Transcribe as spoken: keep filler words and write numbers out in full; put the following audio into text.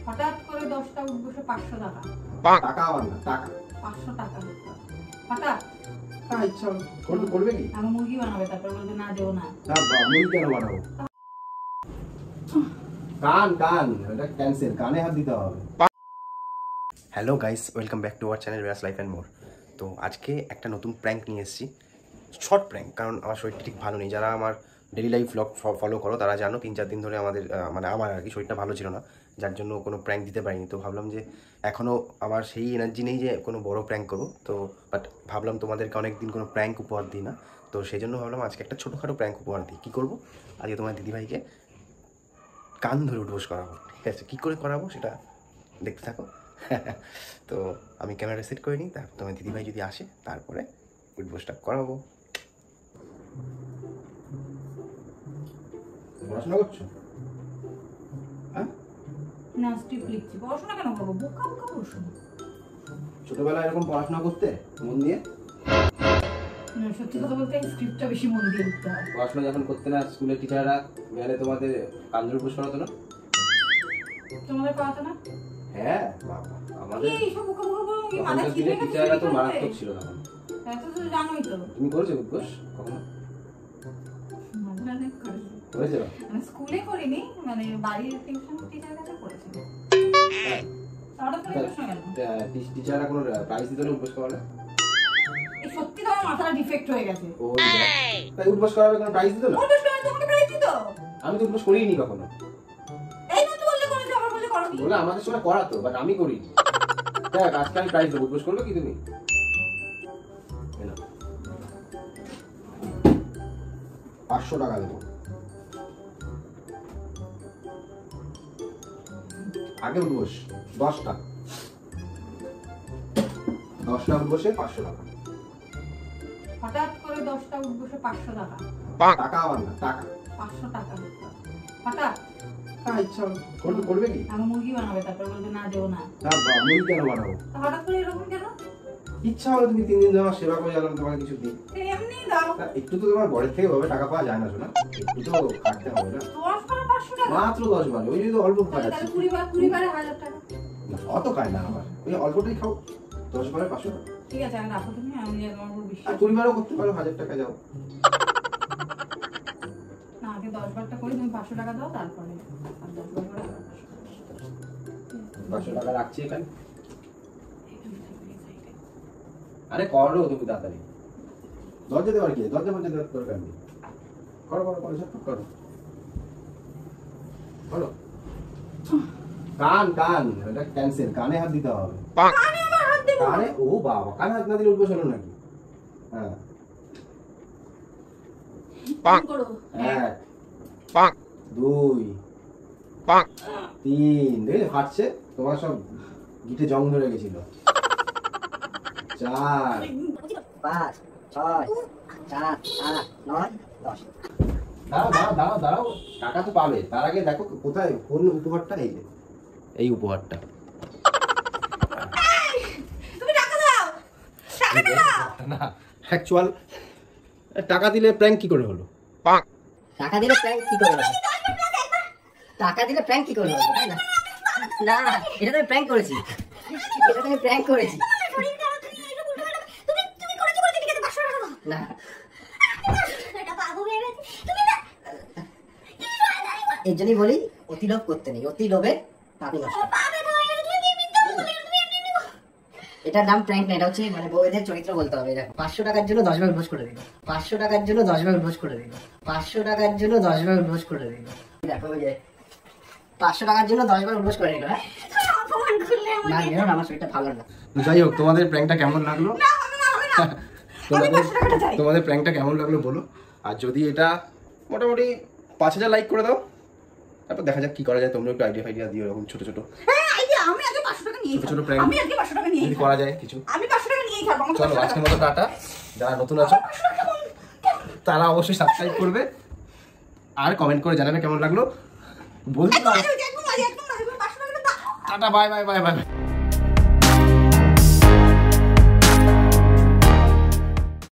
হঠাৎ করে দশটা উঠবসে পাঁচশো টাকা টাকা আবার না টাকা পাঁচশো টাকা হঠাৎ হ্যাঁ ইচ্ছা করবে করবে কি আমি মুরগি বানাবে তারপর বলবে না দেবো না না মুরগি কেন বানাবো কান কান এটা ক্যান্সেল কানে হাত দিতে হবে। Hello guys, welcome back to our channel Vias life and more. তো আজকে একটা নতুন প্র্যাঙ্ক নিয়ে এসেছি, শর্ট প্র্যাঙ্ক, কারণ আমার শরীরটা ঠিক ভালো নেই। যারা আমার ডেলি লাইফ ব্লগ ফলো করো তারা জানো তিন চার দিন ধরে আমাদের মানে আমার আর কি শরীরটা ভালো ছিল না, যার জন্য কোনো প্র্যাঙ্ক দিতে পারিনি। তো ভাবলাম যে এখনও আমার সেই এনার্জি নেই যে কোনো বড় প্র্যাঙ্ক করবো, তো বাট ভাবলাম তোমাদেরকে অনেক দিন কোনো প্র্যাঙ্ক উপহার দিই না, তো সেই জন্য ভাবলাম আজকে একটা ছোটোখাটো প্র্যাঙ্ক উপহার দিই। কী করবো, আজকে তোমার দিদিভাইকে কান ধরে উঠবোস করাবো। ঠিক আছে, কী করে করাবো সেটা দেখতে থাকো। তো আমি ক্যামেরা সেট করে নিই, তার তোমার দিদিভাই যদি আসে তারপরে উঠবোসটা করাবো। পড়াশোনা করছো? হ্যাঁ না, স্ট্রিপ লিখছি। পড়াশোনা কেন করবো? বোকা বোকা পড়াশোনা। ছোটবেলায় এরকম পড়াশোনা করতে মন দিয়ে? না, সত্যি কথা বলতে স্ক্রিপ্টটা বেশি মন দিয়ে লিখতে হয়। পড়াশোনা যখন করতে না, স্কুলের টিচাররা গেলে তোমাদের কান ধরে উঠবোস করাতো না? তোমাদের পড়াতো না? হ্যাঁ বাবা, আমাদের এই সব বোকা বোকা বলো কি মাথা চিপে গেছে? টিচাররা তো মারাত্মক ছিল তখন। এত তো জানোই তো। তুমি করেছো উঠবোস কখনো? মানে করেছি। করেছো? আমি স্কুলে করিনি, মানে বাড়ির টিউশন টিচার কাছে করেছি। হ্যাঁ। হঠাৎ করে প্রশ্ন কেন? টিচাররা কোনো প্রাইজ দিত না উঠবোস করালে? এই সত্যি তো আমার মাথাটা ডিফেক্ট হয়ে গেছে। ও তাই উঠবোস করালে কোনো প্রাইজ দিত না? উঠবোস করালে তোমাকে প্রাইজ দিত? আমি তো উঠবোস করিনি কখনো। এই না তো বললে করেছো, আবার বললে করনি। বলে আমাদের সময় করাতো, বাট আমি করিনি। দেখ আজকে আমি প্রাইজ দেবো, উঠবোস করবে কি তুমি? পাঁচশো টাকা দেবো। আগে উঠবোস দশটা দশটা উঠবোসে পাঁচশো টাকা। হঠাৎ করে দশটা উঠবসে পাঁচশো টাকা টাকা আবার না টাকা পাঁচশো টাকা হঠাৎ হ্যাঁ ইচ্ছা করবে করবে কি আমি মুরগি বানাবে তারপর বলবে না দেবো না না মুরগি কেন বানাবো? হঠাৎ করে এরকম কেন? ইচ্ছা হলো তুমি তিন দিন আমার সেবা করে গেলাম, তোমাকে কিছু দিই। এমনি দাও। একটু তো তোমার বড়ের থেকে ভাবে টাকা পাওয়া যায় না, শোনা একটু তো খাটতে হবে না। দশ বারো পাঁচশো টাকা মাত্র দশ বারে, ওই যদি অল্প খাওয়াচ্ছি। কুড়ি বার কুড়ি বারে হাজার টাকা অত খায় না আমার, ওই অল্পটাই খাও। দশ বারে পাঁচশো টাকা ঠিক আছে, আমি রাখো তুমি, আমি তোমার উপর বিশ্বাস। আর কুড়ি বারও করতে পারো, হাজার টাকা যাও না, আগে দশ বারটা করে তুমি পাঁচশো টাকা দাও, তারপরে আর দশ বার করে পাঁচশো টাকা রাখছি এখানে। আরে করো তুমি তাড়াতাড়ি, দরজা দেওয়ার কি, দরজা ফরজা দেওয়ার দরকার নেই। করো করো করো সব করো করো। কান কান এটা ক্যান্সেল, কানে হাত দিতে হবে। কানে আমার হাত দেবো? কানে? ও বাবা, কানে হাত না দিলে উঠবোস হলো নাকি? হ্যাঁ পাক করো। এক পাক দুই পাক তিন, দেখলে হাঁটছে, তোমার সব গিটে জং ধরে গেছিল। চার পাঁচ ছয় সাত আট নয় দশ। দাঁড়াও দাঁড়াও দাঁড়াও দাঁড়াও, টাকা তো পাবে, তার আগে দেখো কোথায় কোন উপহারটা। এই যে এই উপহারটা। তুমি টাকা দাও, টাকা দাও। না অ্যাকচুয়াল টাকা দিলে প্র্যাঙ্ক কি করে হলো? টাকা দিলে প্র্যাঙ্ক কি করে হবে? টাকা দিলে প্র্যাঙ্ক কি করে হবে? তাই না? না, এটা তো আমি প্র্যাঙ্ক করেছি, এটা তো আমি প্র্যাঙ্ক করেছি। না এর জন্যই বলি অতি লোভ করতে নেই, অতি লোভে পাপি নষ্ট। এটার নাম প্র্যাঙ্ক না, এটা হচ্ছে মানে বউদের চরিত্র বলতে হবে। দেখো, পাঁচশো টাকার জন্য দশ বার উদ্বোস করে দিল, পাঁচশো টাকার জন্য দশ বার উদ্বোস করে দিল, পাঁচশো টাকার জন্য দশ বার উদ্বোস করে দিল। দেখো ওই যে পাঁচশো টাকার জন্য দশ বার উদ্বোস করে দিল। হ্যাঁ না গেল, আমার শরীরটা ভালো না। যাই হোক, তোমাদের প্র্যাঙ্কটা কেমন লাগলো? তোমাদের তোমাদের প্র্যাঙ্কটা কেমন লাগলো বলো। আর যদি এটা মোটামুটি পাঁচ হাজার লাইক করে দাও, তারপর দেখা যাক কি করা যায়। তোমরা একটু আইডিয়া ফাইডিয়া দিও, এরকম ছোট ছোট। হ্যাঁ, আইডিয়া। আমি আগে পাঁচশো টাকা নিয়ে ছোট ছোট প্র্যাঙ্ক আমি আগে পাঁচশো টাকা নিয়ে যদি করা যায় কিছু। আমি পাঁচশো টাকা নিয়েই খাবো। চলো আজকের মতো টাটা। যারা নতুন আছো তারা অবশ্যই সাবস্ক্রাইব করবে আর কমেন্ট করে জানাবে কেমন লাগলো। বলতে tata, bye bye bye by.